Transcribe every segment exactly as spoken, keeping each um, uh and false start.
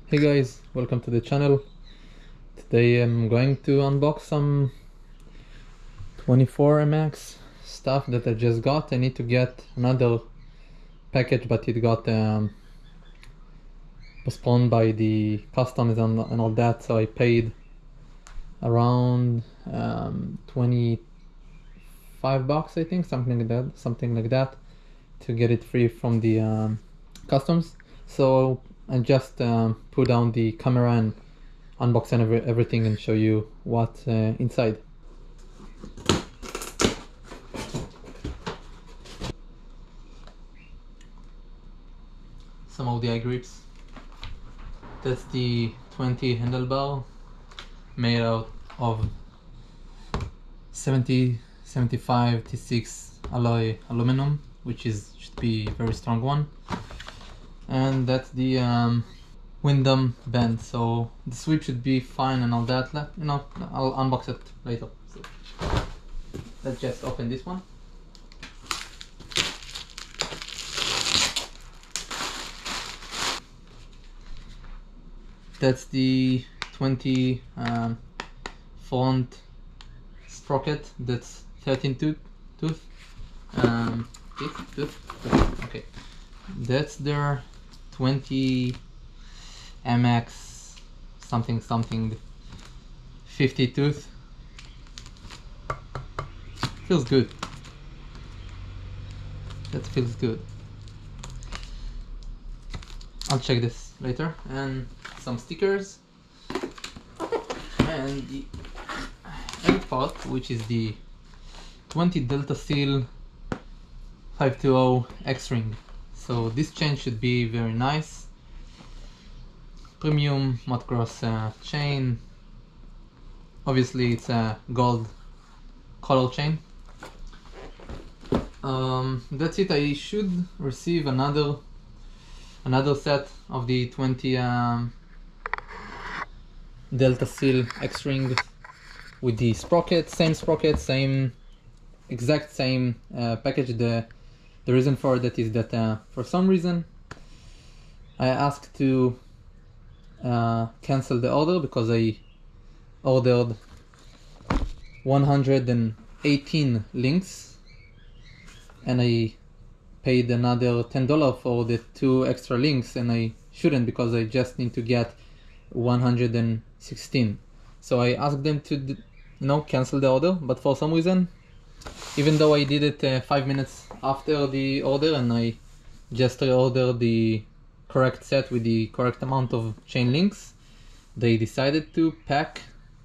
Hey guys, welcome to the channel. Today I'm going to unbox some twenty-four M X stuff that I just got. I need to get another package, but it got um, postponed by the customs and, and all that, so I paid around um, twenty-five bucks, I think, something like that, something like that, to get it free from the um, customs. So I just um, put down the camera and unbox and every, everything and show you what's uh, inside. Some of the eye grips. That's the twenty handlebar made out of seventy seventy-five T six alloy aluminum, which is should be a very strong one. And that's the um, Windham band, so the sweep should be fine and all that. You know, I'll unbox it later. So let's just open this one. That's the twenty um, front sprocket. That's thirteen tooth tooth um, teeth, tooth. Okay, that's their twenty M X something something fifty tooth. Feels good. That feels good. I'll check this later. And some stickers and the end part, which is the twenty Delta Seal five twenty X-Ring. So this chain should be very nice. Premium Motocross uh, chain. Obviously it's a gold color chain. Um, that's it. I should receive another another set of the twenty um, Delta Seal X-Ring with the sprocket, same sprocket, same exact same uh, package. The the reason for that is that uh, for some reason I asked to uh, cancel the order because I ordered one hundred eighteen links and I paid another ten dollars for the two extra links, and I shouldn't because I just need to get one hundred sixteen. So I asked them to you know, cancel the order, but for some reason, even though I did it uh, five minutes after the order and I just reordered the correct set with the correct amount of chain links, they decided to pack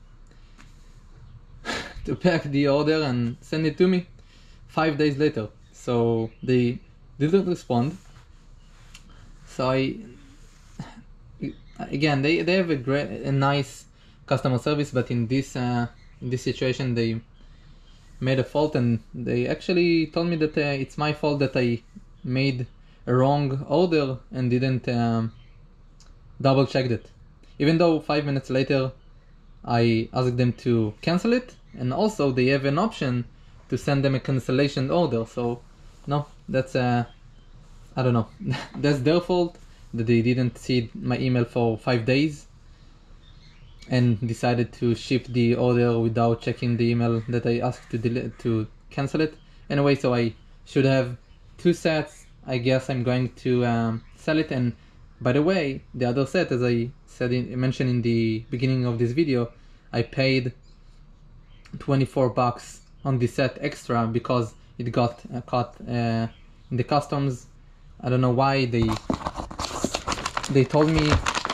to pack the order and send it to me five days later. So they didn't respond. So I again they, they have a great a nice customer service, but in this uh, in this situation they made a fault, and they actually told me that uh, it's my fault that I made a wrong order and didn't um, double check it, even though five minutes later I asked them to cancel it, and also they have an option to send them a cancellation order. So no, that's uh, I don't know. That's their fault that they didn't see my email for five days and decided to ship the order without checking the email that I asked to delete to cancel it. Anyway, so I should have two sets. I guess I'm going to um, sell it. And by the way, the other set, as I said in, mentioned in the beginning of this video, I paid twenty-four bucks on the set extra because it got uh, caught uh, in the customs. I don't know why they they told me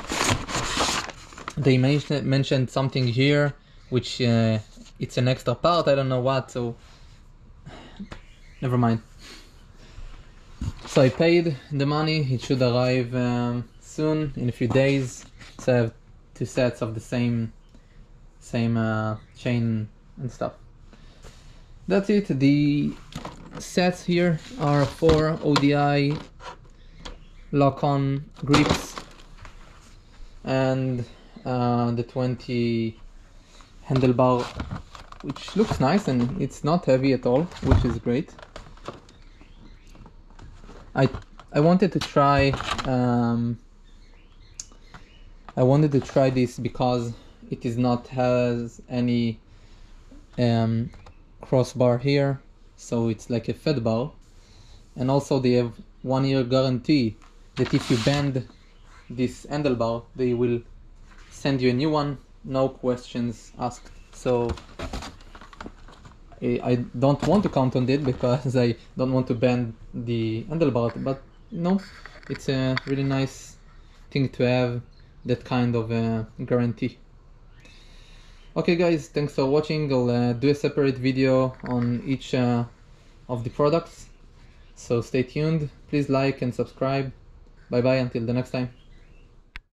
they mentioned mentioned something here which uh, it's an extra part. I don't know what, so never mind. So I paid the money. It should arrive um, soon, in a few days. So I have two sets of the same same uh, chain and stuff. That's it. The sets here are four O D I lock-on grips and uh, the twenty handlebar, which looks nice and it's not heavy at all, which is great. I I wanted to try um, I wanted to try this because it is not has any um, crossbar here, so it's like a fed bar, and also they have one year guarantee that if you bend this handlebar they will send you a new one, no questions asked. So I don't want to count on it because I don't want to bend the handlebar, but no, it's a really nice thing to have that kind of uh, guarantee. Okay guys, thanks for watching. I'll uh, do a separate video on each uh, of the products, so stay tuned. Please like and subscribe. Bye bye until the next time.